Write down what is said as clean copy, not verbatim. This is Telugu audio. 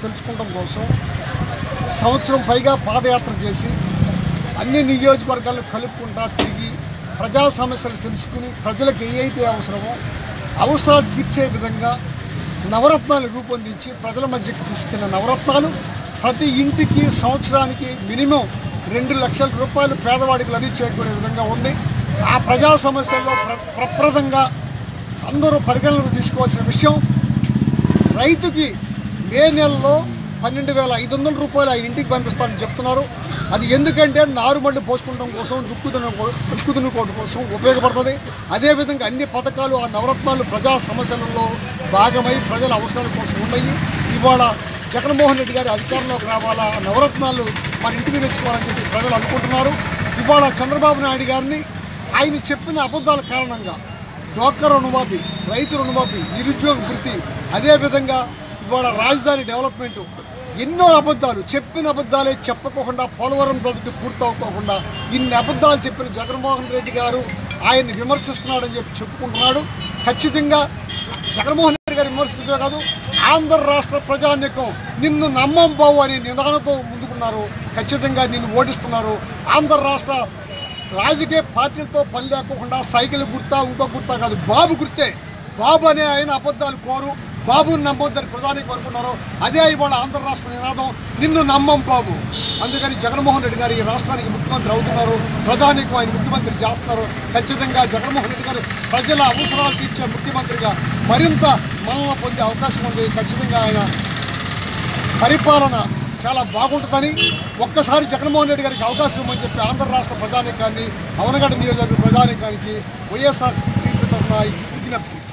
తెలుసుకోవడం కోసం సంవత్సరం పైగా పాదయాత్ర చేసి అన్ని నియోజకవర్గాలు కలుపుకుంటా తిరిగి ప్రజా సమస్యలు తెలుసుకుని ప్రజలకు ఏవైతే అవసరాలు తీర్చే విధంగా నవరత్నాలు రూపొందించి ప్రజల మధ్యకి తీసుకెళ్లిన నవరత్నాలు ప్రతి ఇంటికి సంవత్సరానికి మినిమం 2 లక్షల రూపాయలు పేదవాడికి లబ్ధి చేకూరే విధంగా ఉంది. ఆ ప్రజా సమస్యల్లో ప్రప్రదంగా అందరూ పరిగణనకు తీసుకోవాల్సిన విషయం, రైతుకి మే నెలలో 12,500 రూపాయలు ఆయన ఇంటికి పంపిస్తారని చెప్తున్నారు. అది ఎందుకంటే నారుమళ్ళు పోసుకోవడం కోసం దుక్కుదునుకోవడం కోసం ఉపయోగపడుతుంది. అదేవిధంగా అన్ని పథకాలు ఆ నవరత్నాలు ప్రజా సమస్యలలో భాగమై ప్రజల అవసరాల కోసం ఉన్నాయి. ఇవాళ జగన్మోహన్ రెడ్డి గారి అధికారంలోకి రావాలా, నవరత్నాలు మన ఇంటికి తెచ్చుకోవాలని చెప్పి ప్రజలు అనుకుంటున్నారు. ఇవాళ చంద్రబాబు నాయుడు గారిని ఆయన చెప్పిన అబద్ధాల కారణంగా డ్వాక్రా రుణమాఫీ, రైతు రుణమాఫీ, నిరుద్యోగ వృత్తి, అదేవిధంగా ఇవాళ రాజధాని డెవలప్మెంటు, ఎన్నో అబద్ధాలు చెప్పిన అబద్ధాలే చెప్పకోకుండా పోలవరం ప్రాజెక్టు పూర్తవుకోకుండా ఇన్ని అబద్ధాలు చెప్పిన జగన్మోహన్ రెడ్డి గారు ఆయన్ని విమర్శిస్తున్నాడని చెప్పి చెప్పుకుంటున్నాడు. ఖచ్చితంగా జగన్మోహన్ రెడ్డి గారు విమర్శించడం కాదు, ఆంధ్ర రాష్ట్ర ప్రజానీకం నిన్ను నమ్మం బావు అనే నిదానంతో ముందుకున్నారు. ఖచ్చితంగా నిన్ను ఓడిస్తున్నారు. ఆంధ్ర రాష్ట్ర రాజకీయ పార్టీలతో పని లేకోకుండా సైకిల్ గుర్తా ఇంకో గుర్తా కాదు, బాబు గుర్తే. బాబు అనే ఆయన అబద్ధాలు కోరు, బాబుని నమ్మొద్దని ప్రధానికి అనుకున్నారు. అదే ఇవాళ ఆంధ్ర రాష్ట్ర నినాదం, నిన్ను నమ్మం బాబు. అందుకని జగన్మోహన్ రెడ్డి గారు ఈ రాష్ట్రానికి ముఖ్యమంత్రి అవుతున్నారు, ప్రధానికి ఆయన ముఖ్యమంత్రి చేస్తున్నారు. ఖచ్చితంగా జగన్మోహన్ రెడ్డి గారు ప్రజల అవసరాలు తీర్చే ముఖ్యమంత్రిగా మరింత మన్నన పొందే అవకాశం ఉంది. ఖచ్చితంగా ఆయన పరిపాలన చాలా బాగుంటుందని, ఒక్కసారి జగన్మోహన్ రెడ్డి గారికి అవకాశం ఇవ్వమని చెప్పి ఆంధ్ర రాష్ట్ర ప్రజానీకాన్ని, అవనగడ్డ నియోజకవర్గ ప్రజానీకానికి వైఎస్ఆర్సీపీ తరఫున విజ్ఞప్తి.